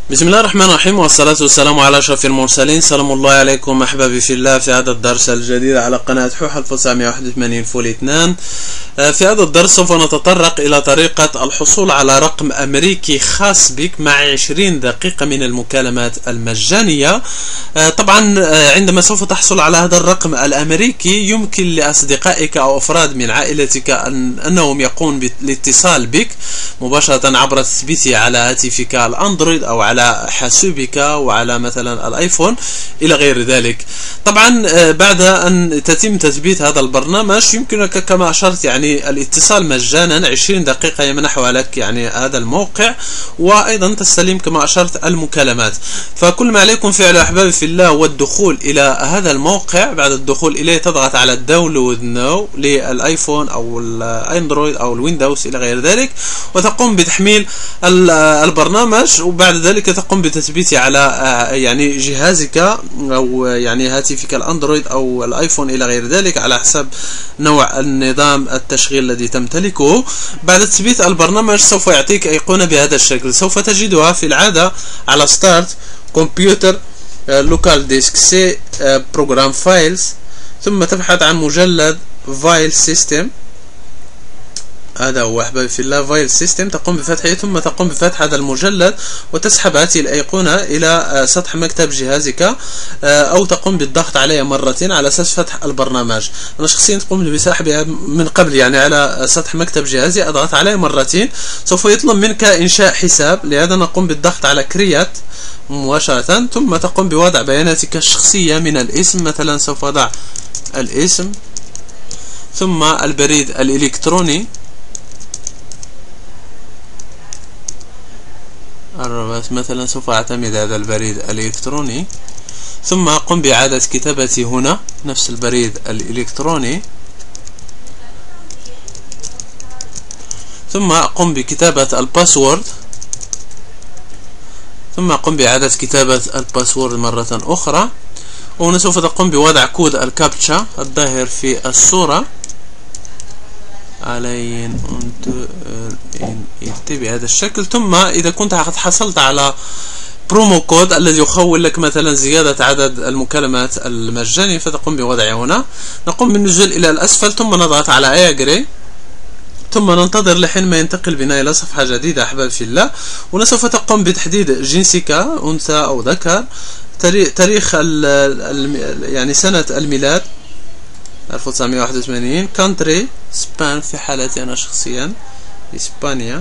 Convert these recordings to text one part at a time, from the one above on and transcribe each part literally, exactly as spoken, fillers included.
بسم الله الرحمن الرحيم، والصلاة والسلام على أشرف المرسلين. سلام الله عليكم أحبابي في الله في هذا الدرس الجديد على قناة حوح ألف وتسعمائة وواحد وثمانين فول اثنان. في هذا الدرس سوف نتطرق إلى طريقة الحصول على رقم أمريكي خاص بك مع عشرين دقيقة من المكالمات المجانية. طبعا عندما سوف تحصل على هذا الرقم الأمريكي يمكن لأصدقائك أو أفراد من عائلتك أن أنهم يقومون بالاتصال بك مباشرة عبر تثبيته على هاتفك الأندرويد أو على على حاسوبك وعلى مثلا الايفون الى غير ذلك. طبعا بعد ان تتم تثبيت هذا البرنامج يمكنك كما اشرت يعني الاتصال مجانا عشرين دقيقة يمنحها لك يعني هذا الموقع، وايضا تستلم كما اشرت المكالمات. فكل ما عليكم فعله احبابي في الله هو الدخول الى هذا الموقع. بعد الدخول اليه تضغط على الداونلود ناو للايفون او الاندرويد او الويندوز الى غير ذلك، وتقوم بتحميل البرنامج، وبعد ذلك تقوم بتثبيته على يعني جهازك او يعني هاتفك الاندرويد او الايفون الى غير ذلك على حسب نوع النظام التشغيل الذي تمتلكه. بعد تثبيت البرنامج سوف يعطيك ايقونة بهذا الشكل، سوف تجدها في العادة على ستارت كمبيوتر لوكال ديسك سي بروجرام فايلز، ثم تبحث عن مجلد فايل سيستم. هذا هو احبابي في الله فايل سيستم، تقوم بفتحه ثم تقوم بفتح هذا المجلد وتسحب هذه الايقونة الى سطح مكتب جهازك، او تقوم بالضغط عليها مرتين على اساس فتح البرنامج. انا شخصيا قمت بسحبها من قبل يعني على سطح مكتب جهازي، اضغط عليه مرتين سوف يطلب منك انشاء حساب، لهذا نقوم بالضغط على كريات مباشرة، ثم تقوم بوضع بياناتك الشخصية من الاسم. مثلا سوف اضع الاسم ثم البريد الالكتروني مثلا سوف اعتمد هذا البريد الالكتروني، ثم اقوم باعادة كتابته هنا نفس البريد الالكتروني، ثم اقوم بكتابة الباسورد، ثم اقوم باعادة كتابة الباسورد مرة اخرى. وهنا سوف تقوم بوضع كود الكابتشا الظاهر في الصورة علي ان بهذا الشكل. ثم اذا كنت قد حصلت على برومو كود الذي يخول لك مثلا زيادة عدد المكالمات المجانية فتقوم بوضعه هنا. نقوم بالنزول الى الاسفل ثم نضغط على اي اجري، ثم ننتظر لحين ما ينتقل بنا الى صفحة جديدة احباب في الله. هنا سوف تقوم بتحديد جنسك انثى او ذكر، تاريخ يعني سنة الميلاد ألف وتسعمائة وواحد وثمانين، كونتري اسبان في حالتي انا شخصيا اسبانيا،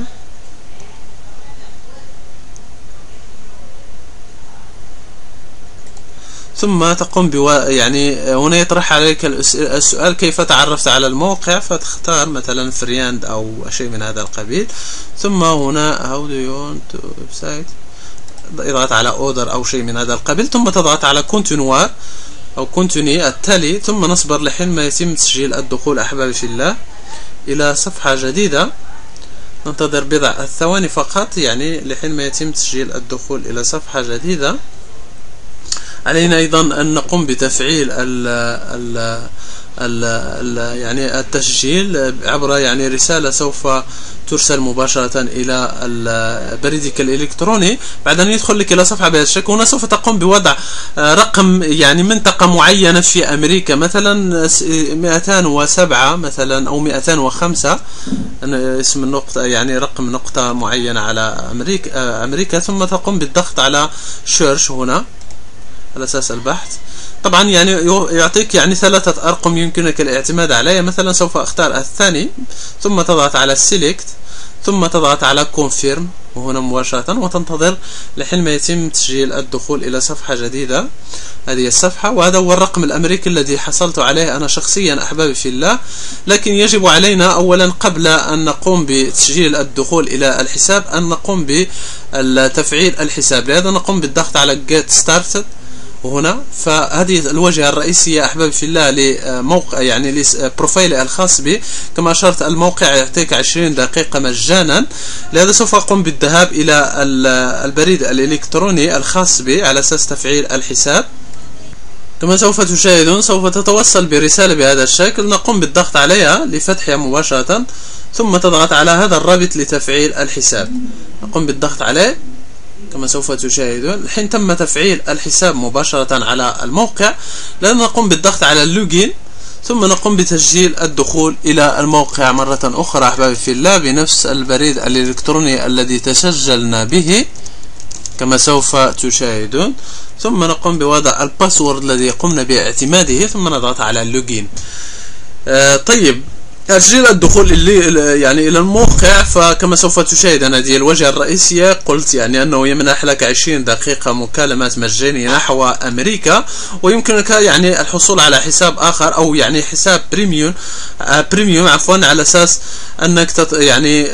ثم تقوم بوا يعني هنا يطرح عليك السؤال كيف تعرفت على الموقع، فتختار مثلا فرياند او شيء من هذا القبيل. ثم هنا how do you want to website، اضغط على اوردر او شيء من هذا القبيل، ثم تضغط على كونتينوار او كونتيني التالي، ثم نصبر لحين ما يتم تسجيل الدخول احبابي في الله الى صفحة جديدة. ننتظر بضع الثواني فقط يعني لحين ما يتم تسجيل الدخول الى صفحة جديدة. علينا ايضا ان نقوم بتفعيل ال ال ال ال يعني التسجيل عبر يعني رسالة سوف ترسل مباشرة الى بريدك الالكتروني بعد ان يدخل لك الى صفحة بهذا الشكل. هنا سوف تقوم بوضع رقم يعني منطقة معينة في امريكا، مثلا مئتين وسبعة مثلا او مئتين وخمسة اسم النقطة يعني رقم نقطة معينة على امريكا امريكا ثم تقوم بالضغط على سيرش هنا على اساس البحث. طبعا يعني يعطيك يعني ثلاثة ارقام يمكنك الاعتماد عليها، مثلا سوف اختار الثاني، ثم تضغط على سيلكت، ثم تضغط على كونفيرم وهنا مباشرة، وتنتظر لحين ما يتم تسجيل الدخول الى صفحة جديدة. هذه الصفحة، وهذا هو الرقم الامريكي الذي حصلت عليه انا شخصيا احبابي في الله. لكن يجب علينا اولا قبل ان نقوم بتسجيل الدخول الى الحساب ان نقوم بتفعيل الحساب، لهذا نقوم بالضغط على get started وهنا. فهذه الواجهة الرئيسية احبابي في الله لموقع يعني لبروفايلي الخاص بي. كما اشرت الموقع يعطيك عشرين دقيقة مجانا، لهذا سوف اقوم بالذهاب الى البريد الالكتروني الخاص بي على اساس تفعيل الحساب. كما سوف تشاهدون سوف تتوصل برسالة بهذا الشكل، نقوم بالضغط عليها لفتحها مباشرة، ثم تضغط على هذا الرابط لتفعيل الحساب. نقوم بالضغط عليه كما سوف تشاهدون. الحين تم تفعيل الحساب مباشرة على الموقع. لن نقوم بالضغط على اللوجين ثم نقوم بتسجيل الدخول إلى الموقع مرة أخرى أحبابي في الله بنفس البريد الإلكتروني الذي تسجلنا به كما سوف تشاهدون، ثم نقوم بوضع الباسورد الذي قمنا باعتماده ثم نضغط على اللوجين. آه طيب تسجيل الدخول اللي يعني الى الموقع، فكما سوف تشاهد أنا هذه الواجهة الرئيسية. قلت يعني انه يمنح لك عشرين دقيقة مكالمات مجانية نحو امريكا، ويمكنك يعني الحصول على حساب اخر او يعني حساب بريميوم آه بريميوم عفوا على اساس انك تط يعني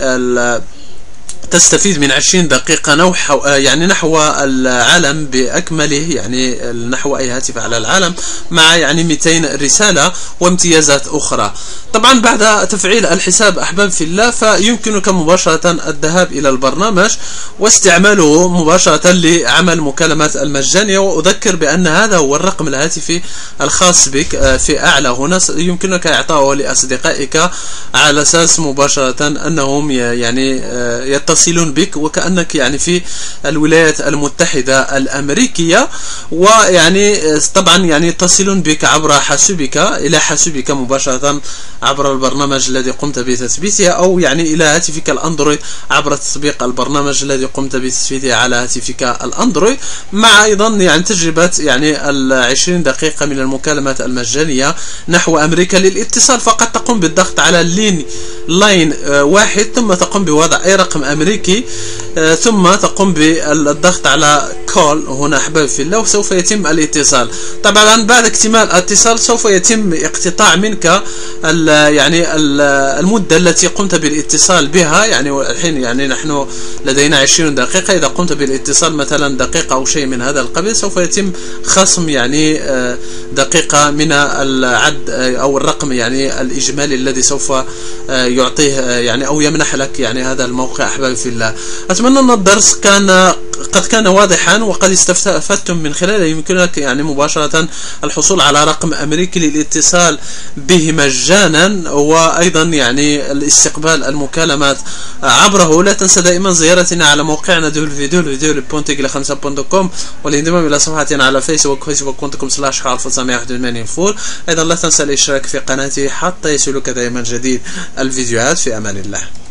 تستفيد من عشرين دقيقة نحو يعني نحو العالم بأكمله، يعني نحو أي هاتف على العالم مع يعني مئتين رسالة وامتيازات أخرى. طبعا بعد تفعيل الحساب أحباب في الله فيمكنك مباشرة الذهاب إلى البرنامج واستعماله مباشرة لعمل مكالمات المجانية. وأذكر بأن هذا هو الرقم الهاتفي الخاص بك في أعلى هنا، يمكنك إعطائه لأصدقائك على أساس مباشرة أنهم يعني يتصلون يتصلون بك وكأنك يعني في الولايات المتحدة الأمريكية، ويعني طبعا يعني يتصلون بك عبر حاسوبك إلى حاسوبك مباشرة عبر البرنامج الذي قمت بتثبيته، أو يعني إلى هاتفك الأندرويد عبر تطبيق البرنامج الذي قمت بتثبيته على هاتفك الأندرويد، مع أيضا يعني تجربة يعني العشرين دقيقة من المكالمات المجانية نحو أمريكا. للاتصال فقط تقوم بالضغط على اللين لاين واحد ثم تقوم بوضع أي رقم أمريكي ثم تقوم بالضغط على كول هنا أحباب في الله وسوف يتم الاتصال. طبعا بعد اكتمال الاتصال سوف يتم اقتطاع منك ال يعني ال المدة التي قمت بالاتصال بها. يعني الحين يعني نحن لدينا عشرين دقيقة، إذا قمت بالاتصال مثلا دقيقة أو شيء من هذا القبيل سوف يتم خصم يعني دقيقة من العد أو الرقم يعني الإجمالي الذي سوف يعطيه يعني أو يمنح لك يعني هذا الموقع أحبابي في الله. أتمنى أن الدرس كان قد كان واضحا وقد استفدتم من خلاله. يمكنك يعني مباشرة الحصول على رقم أمريكي للاتصال به مجانا، وأيضا يعني الاستقبال المكالمات عبره. لا تنسى دائما زيارتنا على موقعنا دبليو دبليو دبليو دوت تيجلا خمسة دوت كوم والانضمام إلى صفحتنا على فيسبوك فيسبوك دوت كوم سلاش حال تسعمائة وواحد وثمانين فول. أيضا لا تنسى الاشتراك في قناتي حتى يصلك دائما جديد الفيديوهات. في أمان الله.